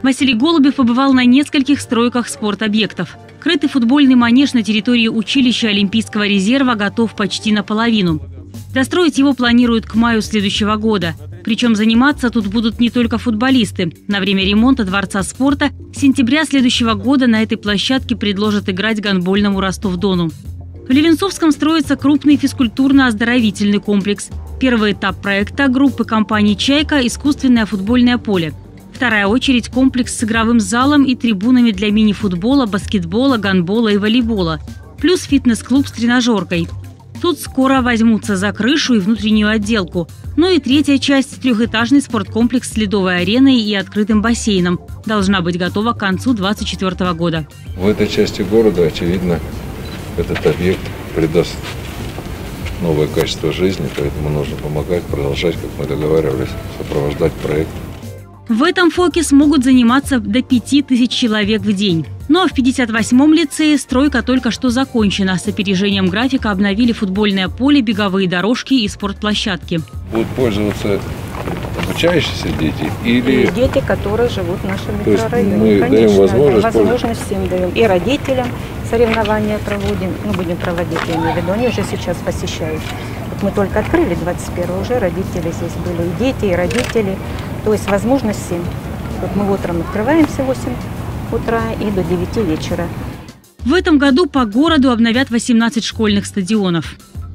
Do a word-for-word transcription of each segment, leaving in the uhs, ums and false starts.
Василий Голубев побывал на нескольких стройках спортобъектов. Крытый футбольный манеж на территории училища Олимпийского резерва готов почти наполовину. Достроить его планируют к маю следующего года. Причем заниматься тут будут не только футболисты. На время ремонта Дворца спорта с сентября следующего года на этой площадке предложат играть гандбольному Ростов-Дону. В Левенцовском строится крупный физкультурно-оздоровительный комплекс. Первый этап проекта группы компании «Чайка» – искусственное футбольное поле. Вторая очередь – комплекс с игровым залом и трибунами для мини-футбола, баскетбола, гандбола и волейбола. Плюс фитнес-клуб с тренажеркой. Тут скоро возьмутся за крышу и внутреннюю отделку. Ну и третья часть – трехэтажный спорткомплекс с ледовой ареной и открытым бассейном. Должна быть готова к концу две тысячи двадцать четвёртого года. В этой части города, очевидно, этот объект придаст новое качество жизни, поэтому нужно помогать, продолжать, как мы договаривались, сопровождать проект. В этом ФОКе смогут заниматься до пяти тысяч человек в день. Ну а в пятьдесят восьмом лицее стройка только что закончена. С опережением графика обновили футбольное поле, беговые дорожки и спортплощадки. Будут пользоваться обучающиеся дети или… И дети, которые живут в нашем микрорайоне. Мы Конечно, даем возможность… возможность всем даем. И родителям соревнования проводим. Мы будем проводить, я имею в виду. Они уже сейчас посещают. Вот мы только открыли двадцать первого, уже родители здесь были. И дети, и родители. То есть возможность всем. Вот мы утром открываемся в восемь утра и до девяти вечера. В этом году по городу обновят восемнадцать школьных стадионов.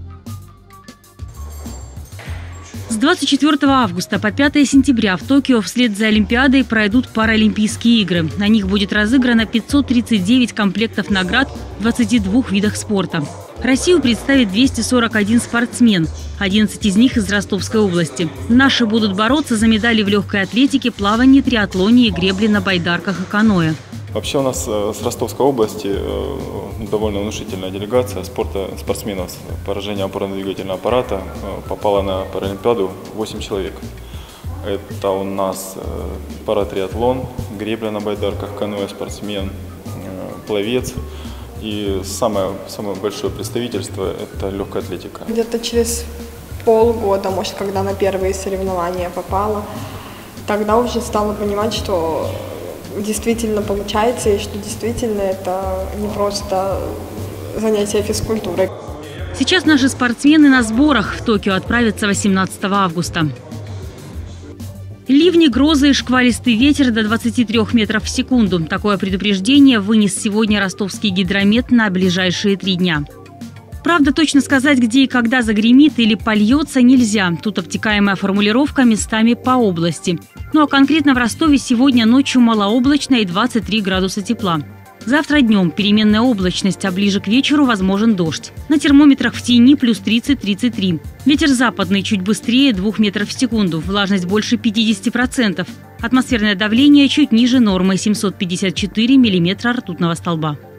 С двадцать четвёртого августа по пятое сентября в Токио вслед за Олимпиадой пройдут Паралимпийские игры. На них будет разыграно пятьсот тридцать девять комплектов наград в двадцати двух видах спорта. Россию представит двести сорок один спортсмен, одиннадцать из них из Ростовской области. Наши будут бороться за медали в легкой атлетике, плавании, триатлоне и гребле на байдарках и каноэ. Вообще у нас с Ростовской области довольно внушительная делегация спорта, спортсменов с поражением опорно-двигательного аппарата. Попала на Паралимпиаду восемь человек. Это у нас паратриатлон, гребля на байдарках, каноэ-спортсмен, пловец. И самое, самое большое представительство – это легкая атлетика. Где-то через полгода, может, когда на первые соревнования попала, тогда уже стала понимать, что действительно получается, и что действительно это не просто занятие физкультурой. Сейчас наши спортсмены на сборах. В Токио отправятся восемнадцатого августа. Ливни, грозы и шквалистый ветер до двадцати трёх метров в секунду. Такое предупреждение вынес сегодня ростовский гидромет на ближайшие три дня. Правда, точно сказать, где и когда загремит или польется, нельзя. Тут обтекаемая формулировка местами по области. Ну а конкретно в Ростове сегодня ночью малооблачно и двадцать три градуса тепла. Завтра днем переменная облачность, а ближе к вечеру возможен дождь. На термометрах в тени плюс тридцать — тридцать три. Ветер западный чуть быстрее двух метров в секунду, влажность больше пятидесяти процентов. Атмосферное давление чуть ниже нормы — семьсот пятьдесят четыре миллиметра ртутного столба.